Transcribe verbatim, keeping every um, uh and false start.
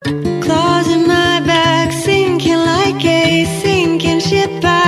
Claws in my back, sinking like a sinking ship. I